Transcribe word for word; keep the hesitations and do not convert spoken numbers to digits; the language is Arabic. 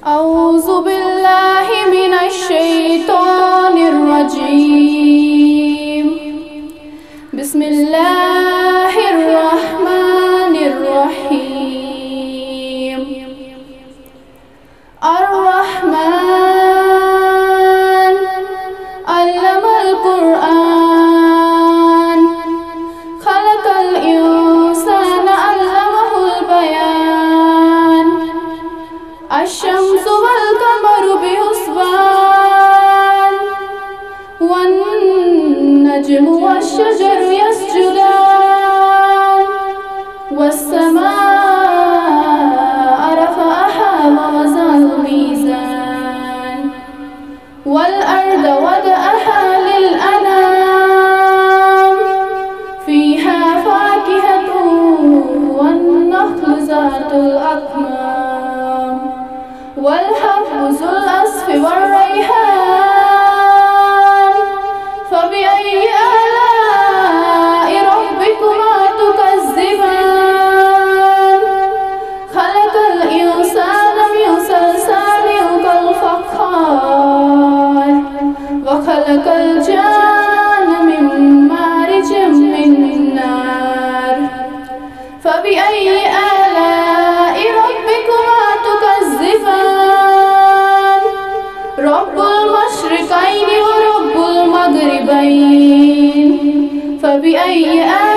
أعوذ بالله من الشيطان الرجيم. بسم الله الرحمن الرحيم. الرحمن علم القرآن خلق الإنسان علمه البيان. الشمس والقمر بحسبان والنجم والشجر يسجدان والسماء رفعها ووضع الميزان والأرض وضعها للأنام فيها فاكهة والنخل ذات الأكمام والحب ذو العصف والريحان. فبأي آلاء ربكما تكذبان؟ خلق الإنسان من صلصال كالفخار وخلق الجان من مارج من نار. فبأي آلاء ربكما تكذبان؟ رب المشرقين ورب المغربين. فبأي آلاء